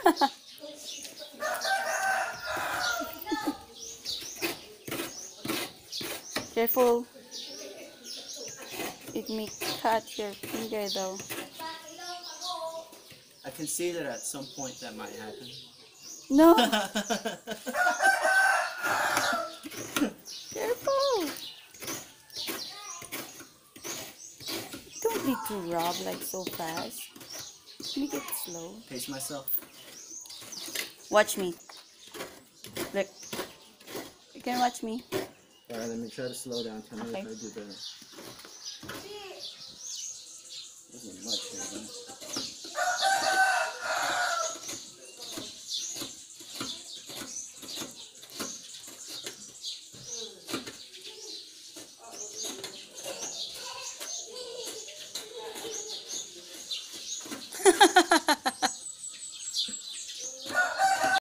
Careful. It may cut your finger though. I can see that at some point that might happen. No. Careful. Don't need to rub like so fast. Make it slow. Pace myself. Watch me. Look. You can watch me. Alright, let me try to slow down. Tell me Okay. if I do better. Isn't much here, man.